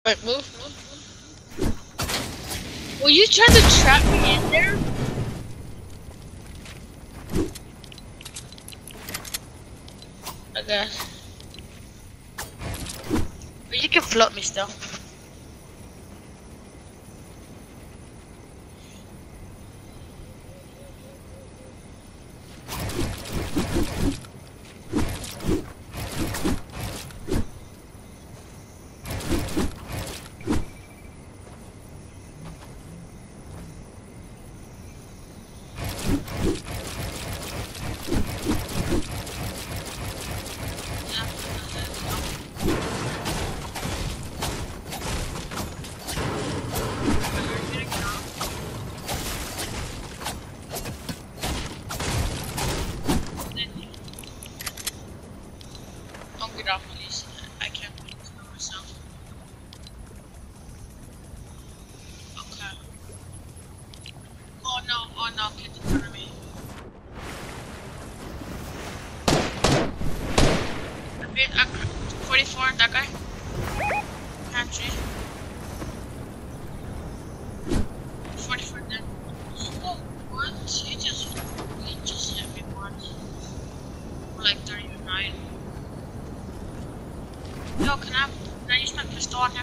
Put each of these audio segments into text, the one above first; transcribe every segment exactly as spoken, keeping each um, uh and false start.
Wait, move, move, move. Were you trying to trap me in there? I guess. But you can float me still. forty-four, that guy. Pantry. forty-four dead. Oh, what? He just, he just hit me once. Like thirty-nine. Yo, can I, can I use my pistol on him?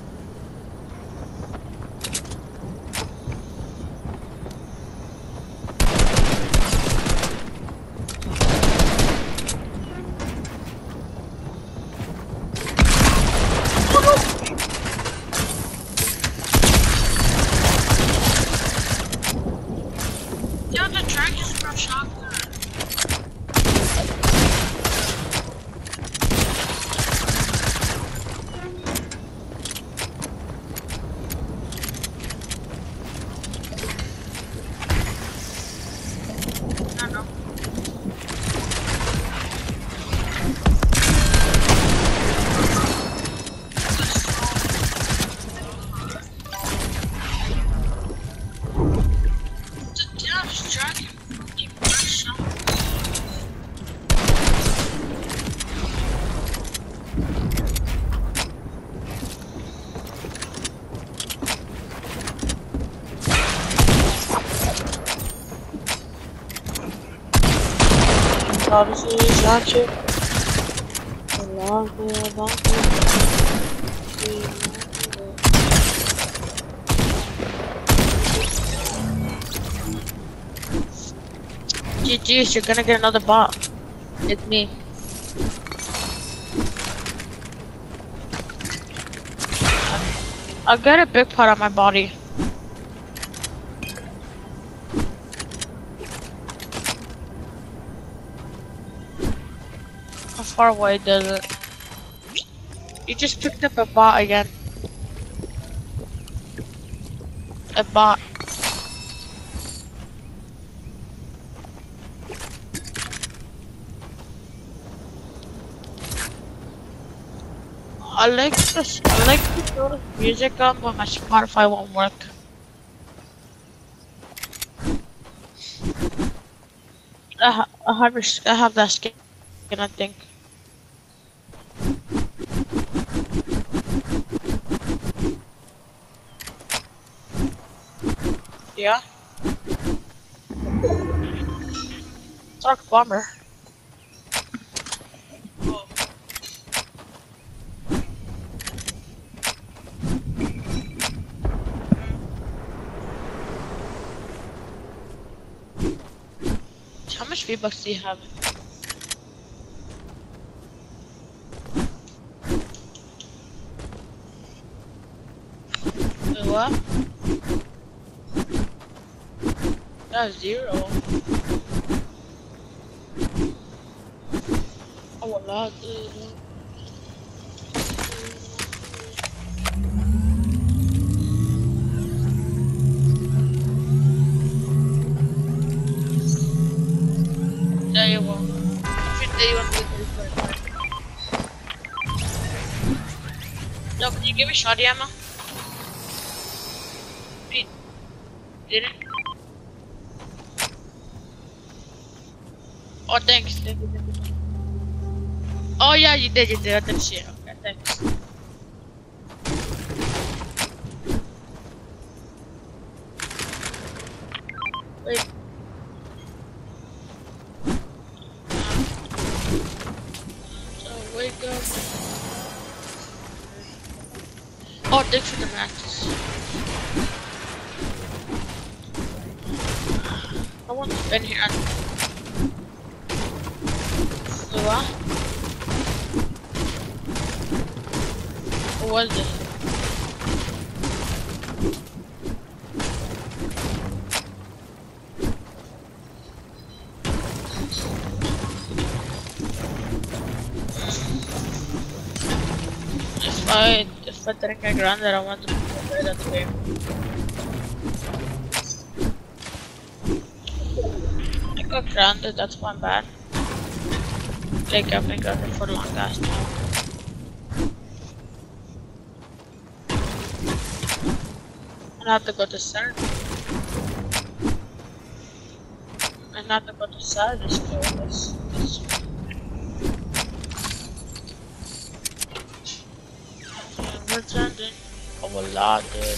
Obviously, it's not you. A long way about G G's, you're gonna get another bot. It's me. I'll get a big part on my body. How far away does it? You just picked up a bot again. A bot. I like this. I like to throw the music on, but my Spotify won't work. I, ha I have I have that skin, I think. Yeah. Dark bomber. Oh. How much V-Bucks do you have? Wait, what? That's zero. Oh, wala. There you go. There you go. Yo, can you give me shotty ammo? Pete. Did it? Oh, thanks. Thank you, thank you. Oh, yeah, you did, you did. I didn't see it. Okay, thanks. Wait. So wake up. Oh, thanks for the matches. No one's been here. What? What was this? If I if I didn't get grounded, I want to play that game. I got grounded. That's my bad. They kept me grounded for a long ass time. And I have to go to center. And I have to go to center to kill this. this. Pretending of a lot, dude.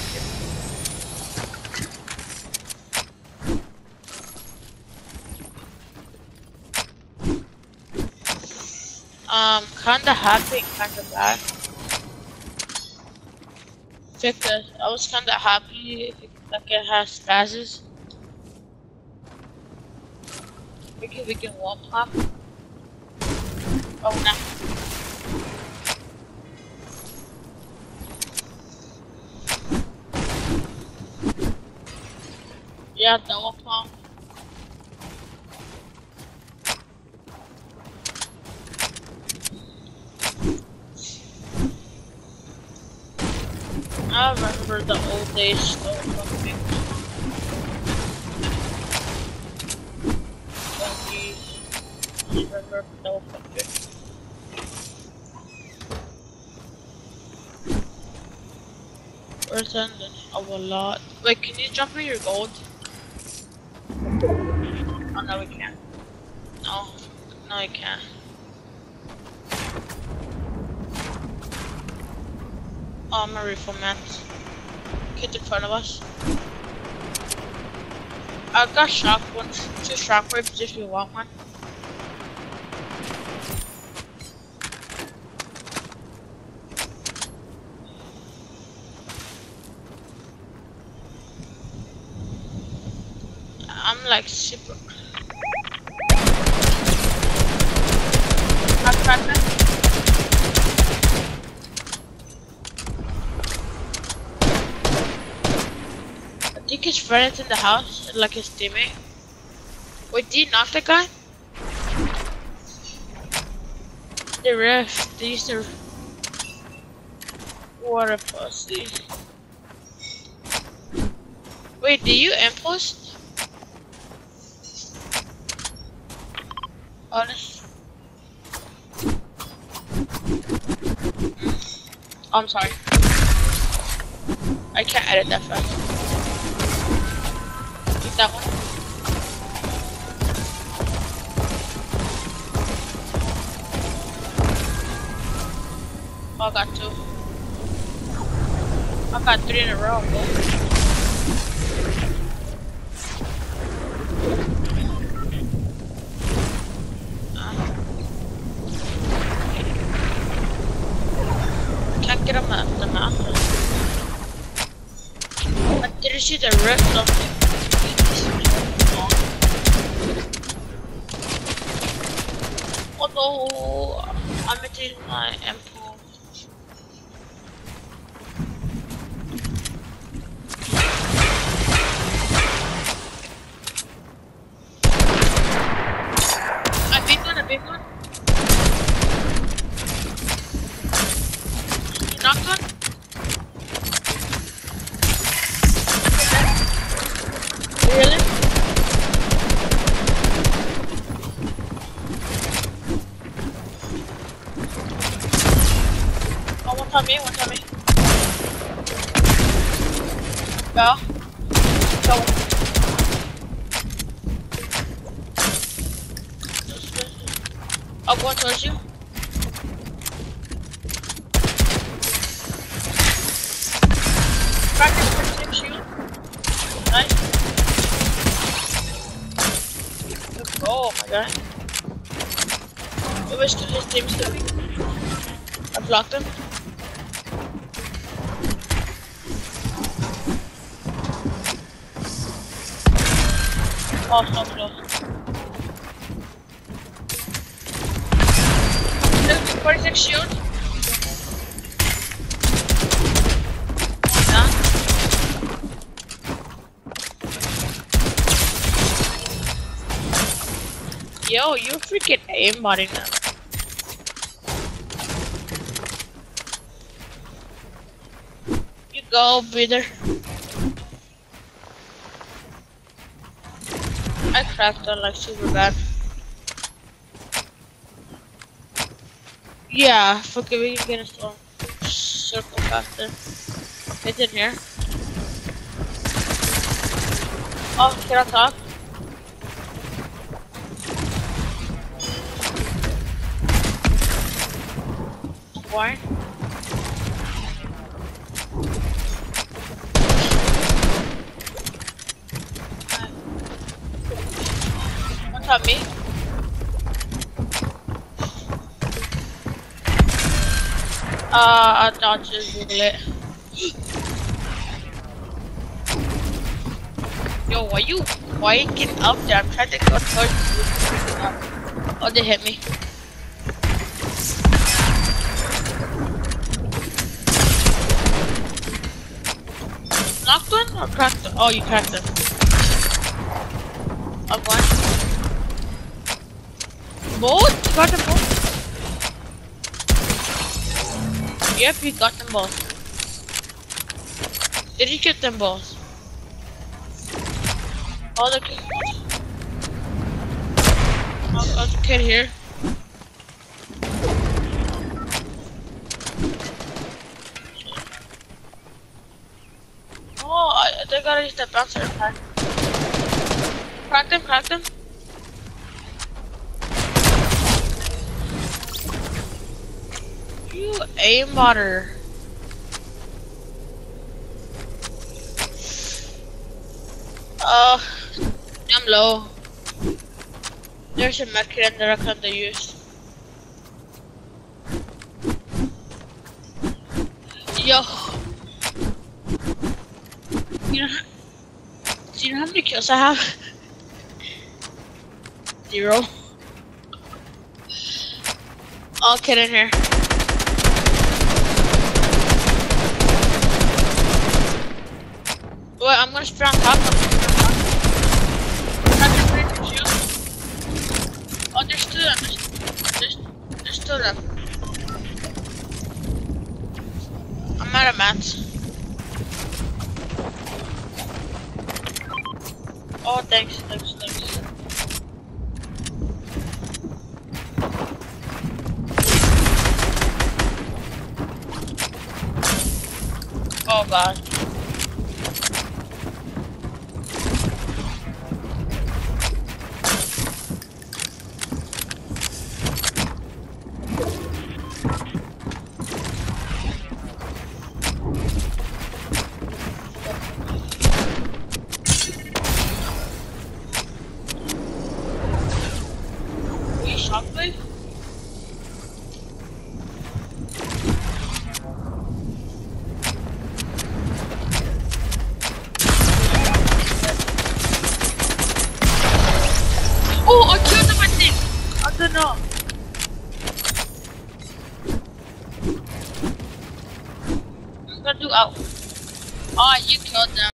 Um, kinda happy, kinda bad. Because I was kinda happy like it has spazzes. Because we can wall pop. Oh no. Yeah, double pump. I remember the old days double pumping. twenties. I remember double pumping. Where's ending? Oh, a lot. Wait, can you jump me your gold? Oh no, we can't. No, no, I can't. Oh, I'm a refill man. Get in front of us. I've got shock ones, two shockwaves if you want one. I'm like super. I cracked it. I think his friend is in the house, like his teammate. Wait, did you knock that guy? The ref, these are. What a pussy. Wait, do you impulse? Honest. Oh, I'm sorry. I can't edit that fast. Keep that one. Oh, I got two. I got three in a row, man. Get him up the mountain. I didn't see the rip something. Oh no, I'm eating my impulse. A big one, a big one. Knocked one? Really? Oh, one time me, one time me. Go. Go. I'll go towards you. Nice. Oh my god. It was his team's doing. I blocked him. Oh, so close. forty-six shield. Done. Yo, you freaking aimbotting them. You go, breather. I cracked that like super bad. Yeah, fuck it, we can get a storm. Circle faster. It's in here. Oh, can I talk? Why? What's up, me? Uh, I thought just Google it. Yo, why you waking up there? I'm trying to go towards you. Oh, they hit me. Knocked one or cracked one? Oh, you cracked them. Up one. Both? You got them both? Yep, you got them both. Did you get them both? Oh, the kid. Oh, oh, the kid here. Oh, I, they gotta use the bouncer attack. Crack them, crack them. You aimbotter. Uh, I'm low. There's a mech here that I can't use. Yo. You know, do you know how many kills I have? Zero. I'll get in here. Wait, I'm gonna spray on top. Oh, there's two of them. There's, there's two of them. I'm out of mats. Oh, thanks, thanks, thanks. Oh god. Shockwave? Oh, I killed him, I think. I don't know. I'm gonna do out. Oh, you killed them.